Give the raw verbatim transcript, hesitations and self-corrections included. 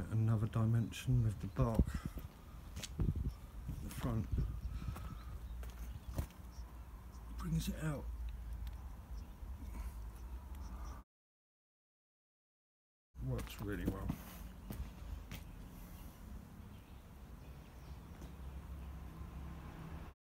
another dimension with the bark at the front. Brings it out. Works really well.